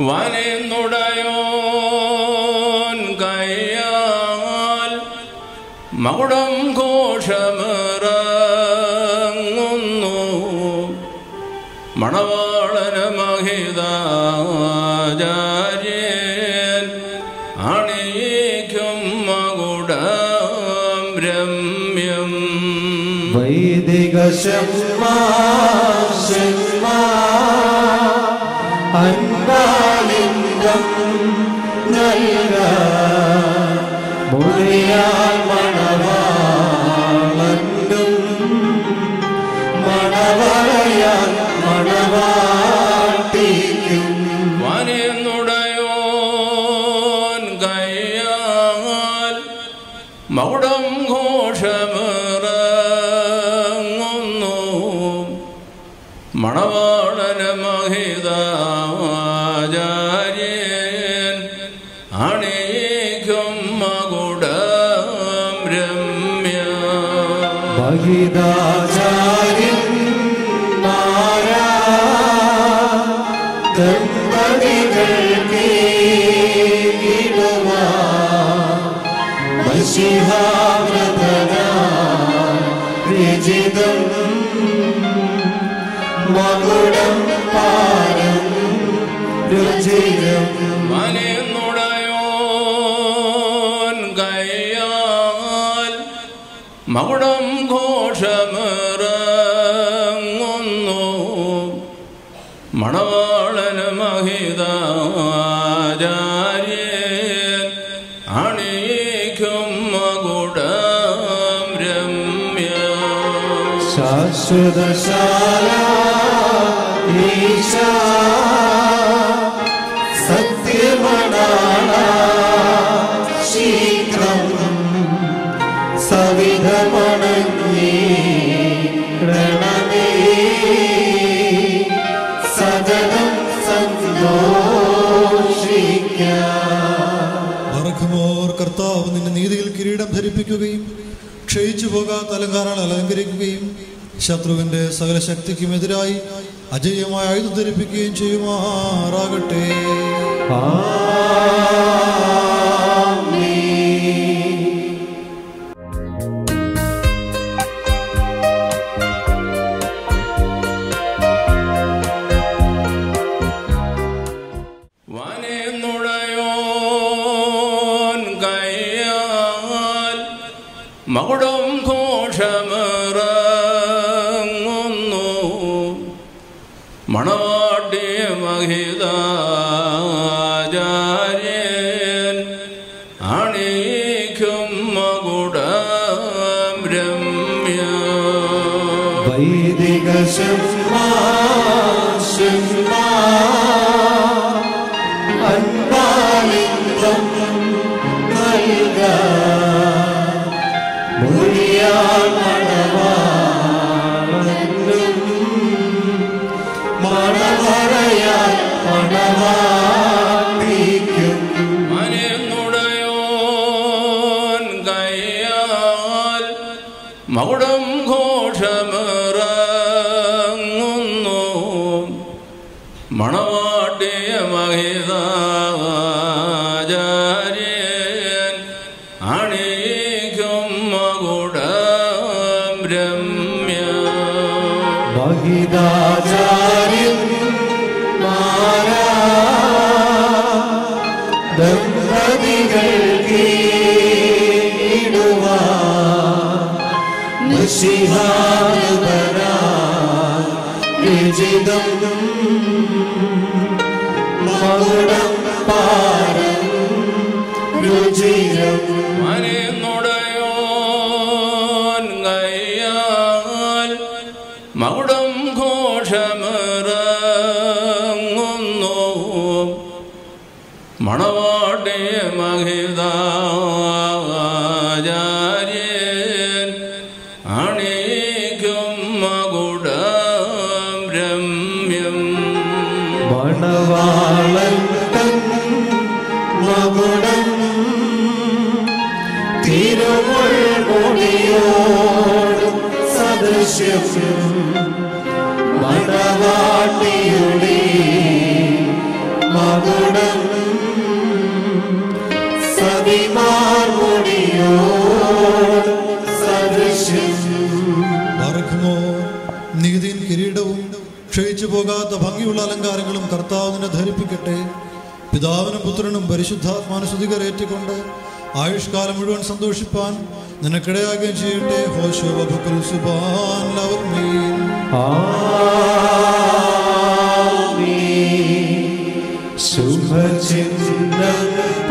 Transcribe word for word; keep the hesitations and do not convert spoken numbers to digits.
വനിന്നുടയോൻ കയ്യാൽ മകുടം ഘോഷമിറങ്ങുന്നു മണവാളന് മഹിതാചാര്യൻ അണിയിക്കും മകുടം രമ്യം. വൈദിക അൻപാലിംഗം നൽക മുറിയാൽ മണവാളനും മണവറയാൽ മണവാട്ടിക്കും. വനിന്നുടയോൻ കയ്യാൽ മകുടം ഘോഷമിറങ്ങുന്നു മണവാളന് മഹിതാചാര്യൻ അണിയിക്കും മകുടം രമ്യം. മഹിതാചാര്യന്മാരാ ദമ്പതികൾക്ക് രചിതം മകുടം പാരം രുചിരം. വനിന്നുടയോൻ കയ്യാൽ മകുടം ഘോഷമിറങ്ങുന്നു മണവാളന് മഹിതാചാര്യൻ അണിയിക്കും മകുടം രമ്യം. ശാശ്വതശാല ഈശ സത്യമണാള ശീഘ്രം സവിധമണങ്ങീരണമേ സദനം സന്തോഷിക്കാം. കർത്താവ് നിന്റെ നീതിയിൽ കിരീടം ധരിപ്പിക്കുകയും ക്ഷയിച്ചു പോകാത്ത അലങ്കാരങ്ങൾ അലങ്കരിക്കുകയും ശത്രുവിന്റെ സകല ശക്തിക്കുമെതിരായി അജയ്യമായ ആയുധം ധരിപ്പിക്കുകയും ചെയ്യുമാറാകട്ടെ. മകുടം ഘോഷമിറങ്ങുന്നു മണവാട്ടിയ മഹിതാചാര്യൻ അണിയിക്കും മകുടം രമ്യം. വൈദിക അൻപാലിംഗം നൽക മുറിയാൽ മണവാളനും മണവറയാൽ മണവാട്ടിക്കും. വനിന്നുടയോൻ കയ്യാൽ മകുടം ഘോഷമിറങ്ങുന്നു മണവാട്ടിയ മഹിതാചാര്യൻ അണിയിക്കും മകുടം രമ്യം. മഹിതാചാര്യന്മാരാ ദമ്പതികൾക്ക് രചിതം മകുടം പാരം രുചിരം. വനിന്നുടയോൻ കയ്യാൽ മകുടം ഘോഷമിറങ്ങുന്നു മണവാട്ടിയ മഹിതാചാര്യൻ അണിയിക്കും മകുടം രമ്യം. മണവാളൻ തൻ മകുടം തിരുമുൾമുടിയോടും സദൃശ്യം മണവാട്ടിയുടെ മകുടം മണിമാർമുടിയോട് സദൃശ്യം. പാർക്കുമോ നീതിയും കിരീടവും ക്ഷയിച്ചു പോകാത്ത ഭംഗിയുള്ള അലങ്കാരങ്ങളും കർത്താവ് നിന്നെ ധരിപ്പിക്കട്ടെ. പിതാവിനും പുത്രനും പരിശുദ്ധാത്മാവിനെ സ്തുതികരേറ്റിക്കൊണ്ട് ആയുഷ്കാലം മുഴുവൻ സന്തോഷിപ്പാൻ നിനക്കിടയാകുകയും ചെയ്യട്ടെ. ഹോശോ വബുക്കുൽ സുബ്ഹാൻ ലവൽമീൻ. ആമീൻ. ശുഭചിന്തകൾ